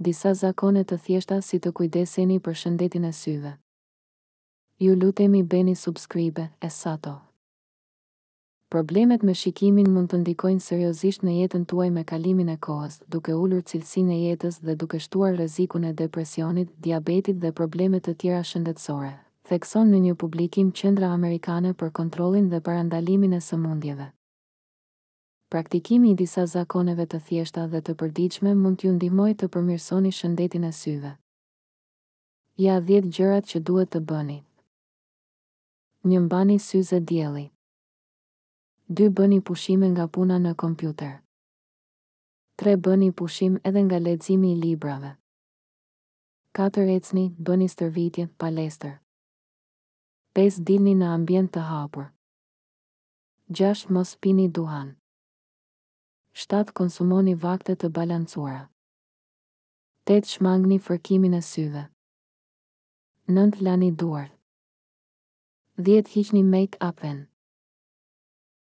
Disa zakone të thjeshta si të kujdeseni për shëndetin e syve. Ju lutemi bëni subscribe, Essato. Problemet me shikimin mund të ndikojnë seriozisht në jetën tuaj me kalimin e kohës, duke ulur cilësinë e jetës dhe duke shtuar rrezikun e depresionit, diabetit dhe probleme të tjera shëndetësore, thekson në një publikim Qendra Amerikane për kontrollin dhe parandalimin e sëmundjeve. Praktikimi i disa zakoneve të thjeshta dhe të përditshme mund t'ju ndihmojë të përmirësoni shëndetin e syve. Ja 10 gjërat që duhet të bëni. 1. Mbani syze dielli. 2. Bëni pushime nga puna në kompjuter. 3. Bëni pushim edhe nga leximi i librave. 4. Ecni, bëni stërvitje, palestër. 5. Dilni në ambient të hapur. 6. Mos pini duhan. 7. Konsumoni vakte të balancuara. 8. Shmangni fërkimin e syve. 9. Lani duart. 10. Hiqni make-upin.